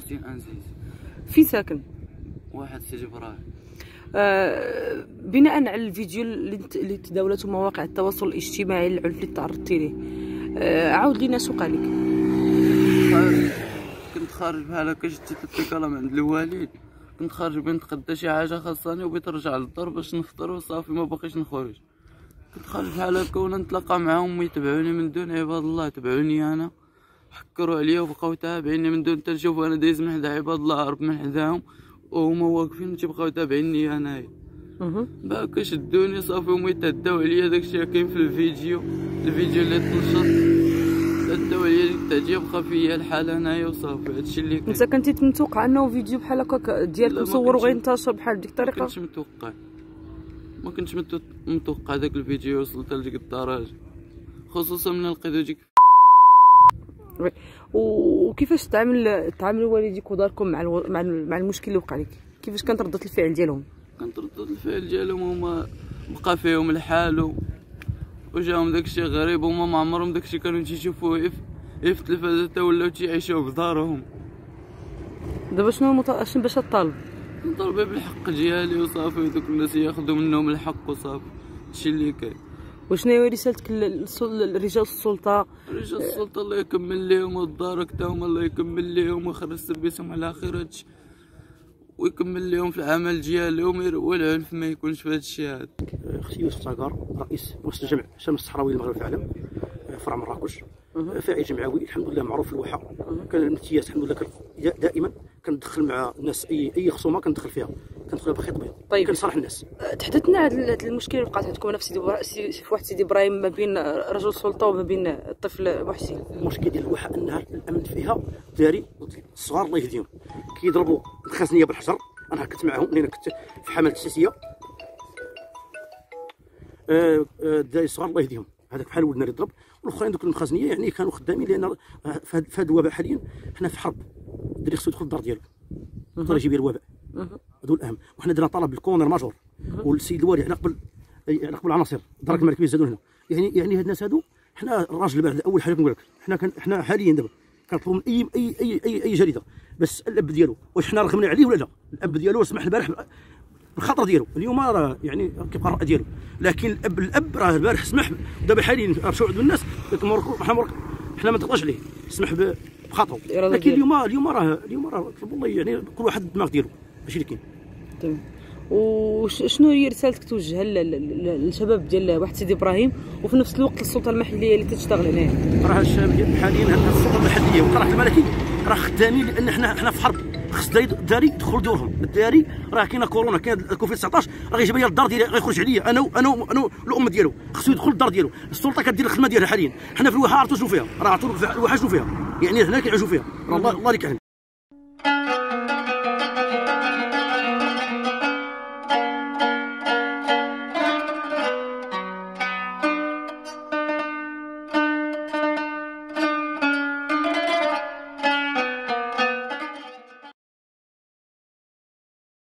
60 أنزيز. فين ساكن؟ واحد سيدي إبراهيم. بناء على الفيديو اللي تداولته مواقع التواصل الاجتماعي للعنف اللي تعرضتي ليه، عاود لينا شو قال لك؟ كنت خارج بحال هكا، شديت البيكالا من عند الوالد، كنت خارج بين نتغدى شي حاجه خاصاني وبغيت نرجع للدار باش نفطر وصافي ما باقيش نخرج. كنت خارج بحال هكا وانا نتلاقى معاهم يتبعوني من دون، عباد الله تبعوني انا، حكروا عليا وبقاو تابعيني من دون تنشوف انا دايز من حدا عباد الله هرب من حداهم وهما واقفين تيبقاو تابعيني انايا. باكا شدوني صافي هما يتهداو عليا، داكشي كاين في الفيديو اللي تنشر، تهداو عليا التعذيب، بقى فيا الحال انايا وصافي. هادشي اللي كاين. انت كنتي متوقع انه فيديو بحال هكا ديالك مصور وغينتشر بحال بديك الطريقه؟ ما كنتش متوقع داك الفيديو يوصل حتى لديك الدرجه، خصوصا من لقيتو ديك. وكيفاش تعاملوا والديك وداركم مع المشكل اللي وقع لك؟ كيفاش كانت ردة الفعل ديالهم؟ كانت ردة الفعل ديالهم هما بقى فيهم الحال وجاهم داكشي غريب، هما ما عمرهم داكشي كانوا تيشوفوه في التلفازه، تا ولاو تيعيشوه في دارهم. دابا شنو باش طالب؟ نطالب بالحق ديالي وصافي، ودوك الناس ياخذوا منهم الحق وصافي. هادشي اللي كاين. وشنو هي رسالتك لرجال السلطه؟ رجال السلطه الله يكمل لهم، والدار تاعهم الله يكمل لهم ويخرج بيسهم على خير هادشي، ويكمل لهم في العمل ديالهم، والعنف ما يكونش في هادشي هذا. اختي يوسف طاقار، رئيس مؤسسه جمع الشمس الصحراوي للمغرب العالم فرع مراكش، فاعل جمعوي الحمد لله معروف في الواحه. كان الامتياز الحمد لله دائما كندخل مع الناس اي خصومه كندخل فيها بخيط بيض. طيب كنصالح الناس. تحدثنا على المشكله اللي وقعت عندكم هنا في واحد سيدي ابراهيم ما بين رجل السلطه وما بين الطفل محسن. المشكل ديال الواحه انها الامن فيها داري الصغار الله يهديهم كيضربوا الخزنيه بالحجر. انا كنت معاهم لان كنت في حمله السياسيه. الدراري الصغار الله يهديهم هذاك بحال ولدنا اللي ضرب، والاخرين دوك المخازنيه يعني كانوا خدامين، لان في هذا الوباء حاليا حنا في حرب. الدري خصو يدخل الدار ديالو يقدر يجيب الوباء، هادو الاهم. وحنا درنا طلب بالكونر ماجور والسيد الوالي على قبل العناصر الدرك الملكيه زادوا هنا. يعني هاد الناس هادو حنا الراجل بعد اول حاجه كنقول لك حنا حاليا دابا كنطلبوا من اي جريده بس الاب ديالو واش حنا رغمنا عليه ولا لا. الاب ديالو سمح البارح بالخطر ديالو، اليوم راه يعني كيبقى الراي ديالو، لكن الاب راه البارح سمح. دابا حاليا مشاو عند الناس حنا ما نتقدرش عليه، سمح بخطره. لكن اليوم راه طلبوا الله يعني كل واحد الدماغ ديالو. هادشي اللي كاين. تمام. وشنو هي رسالتك توجهها للشباب ديال واحد سيدي ابراهيم وفي نفس الوقت السلطه المحليه اللي كتشتغل هنايا؟ راه الشباب ديال حاليا السلطه المحليه وقرعه الملكي راه خدامين، لان حنا في حرب. خص الداري يدخلوا دورهم. الداري راه كاينه كورونا، كاين كوفيد 19 راه غيجيب لي الدار ديالي، غيخرج عليا انا الام ديالو. خصو يدخل الدار ديالو. السلطه كدير الخدمه ديالها حاليا. حنا في الواحه عرفتوا شنو فيها، راه عرفتوا الواحه شنو فيها، يعني هنا كيعيشوا فيها. الله اللي كيعلم.